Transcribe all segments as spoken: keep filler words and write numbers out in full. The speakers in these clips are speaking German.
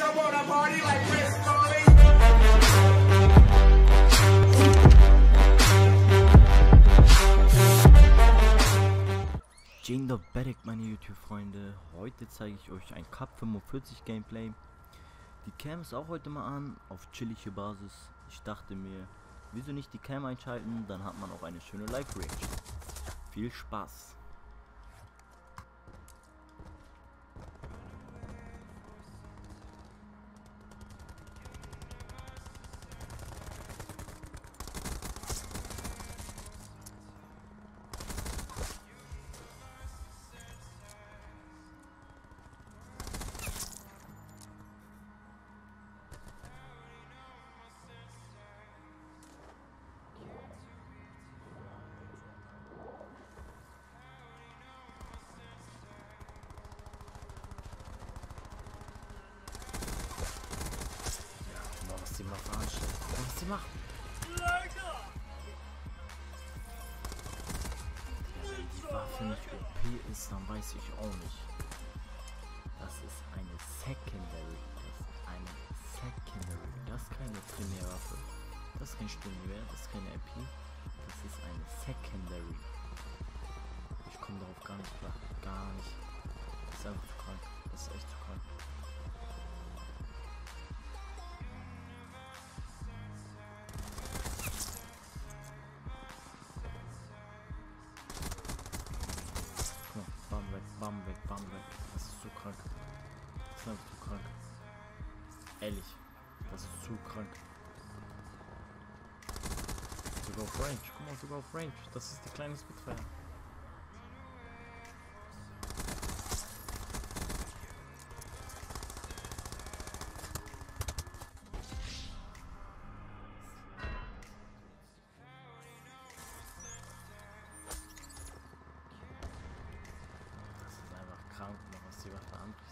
Dzień dobry, meine YouTube-Freunde. Heute zeige ich euch ein Cup fünfundvierzig Gameplay. Die Cam ist auch heute mal an, auf chillige Basis. Ich dachte mir, wieso nicht die Cam einschalten, dann hat man auch eine schöne Live-Reaction. Viel Spaß! Was sie macht, was sie macht. Ja, wenn die Waffe nicht O P ist, dann weiß ich auch nicht. Das ist eine Secondary. Das ist eine Secondary. Das ist keine Primärwaffe. Das ist kein Sturmgewehr. Das ist keine R P. Das ist eine Secondary. Ich komme darauf gar nicht klar. Gar nicht. Das ist einfach zu krank. Das ist echt zu krank. Bam weg, bam weg, bam weg. Das ist zu krank. Das ist einfach zu krank. Ehrlich, das ist zu krank. Sogar auf Range. Guck mal, sogar auf Range. Das ist die kleine Spitfire. Krank, was die Waffe anbricht.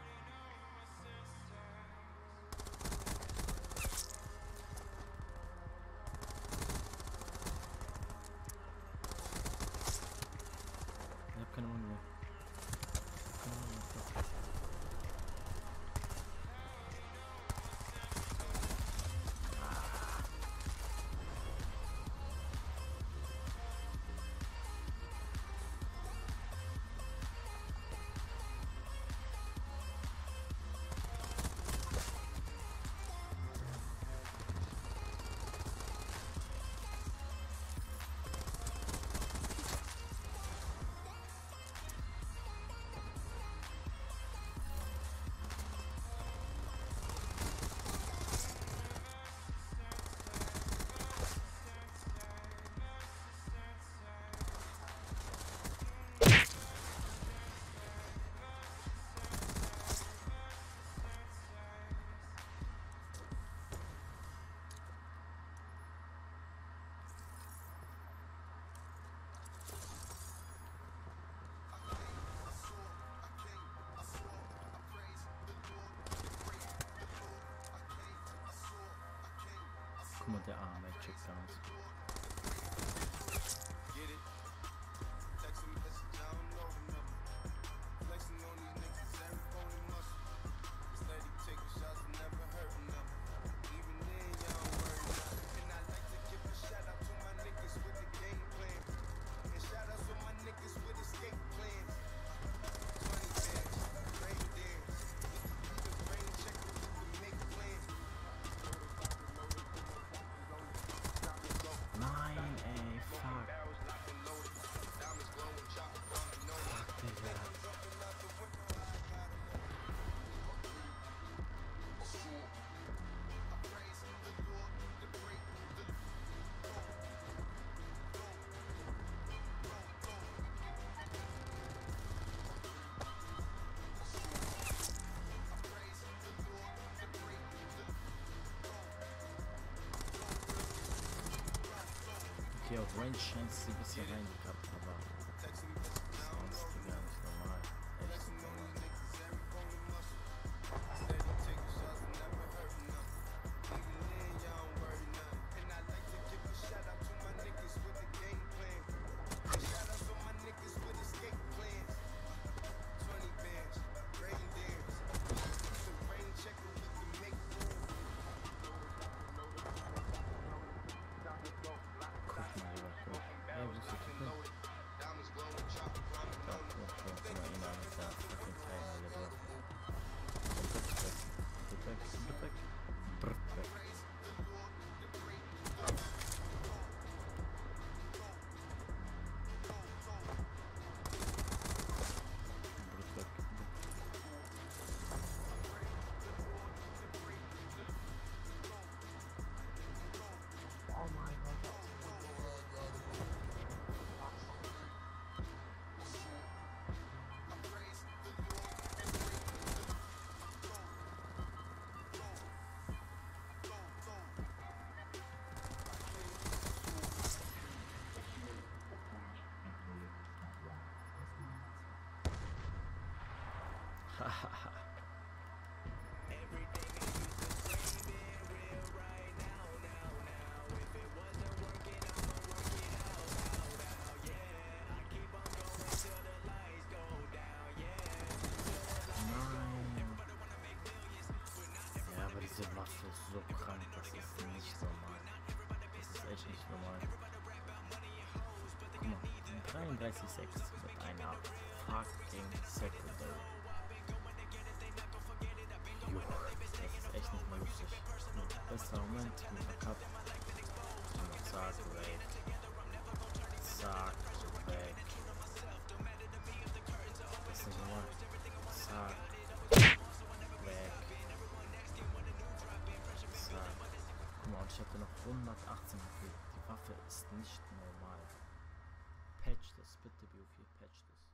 Ich hab keine Muni mehr. Keine Muni mehr. Guck mal, der arme Checkdowns. Okay, auf Range scheint sie ein bisschen reingekappt, aber sonst gar nicht normal. Echt nicht normal. fünfunddreißig Komma sechs mit einer fucking Secondary. Jo, das ist echt nicht mal lustig. Bester Moment mit einer Cup. Und zack, weg. Zack, weg. Das ist nicht normal. Zack. Weg. Zack. Guck mal, und ich hatte noch hundertachtzehn gefühlt. Die Waffe ist nicht normal. Patch das, bitte, B O vier, patch das.